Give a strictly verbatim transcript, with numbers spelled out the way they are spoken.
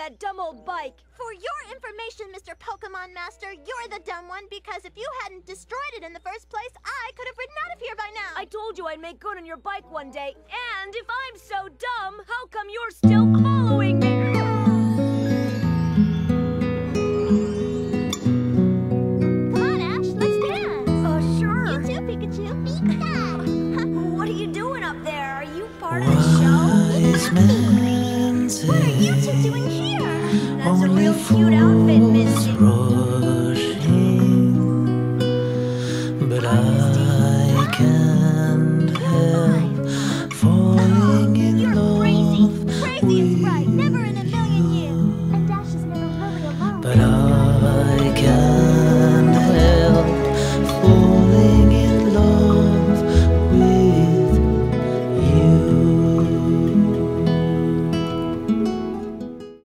that dumb old bike. For your information, Mister Pokemon Master, you're the dumb one because if you hadn't destroyed it in the first place, I could have ridden out of here by now. I told you I'd make good on your bike one day, and if I'm so dumb, how come you're still following me? Come on, Ash, let's dance. Oh, sure. You too, Pikachu. Pika. What are you doing up there? Are you part of the show? What are you two doing here? That's a real cute outfit.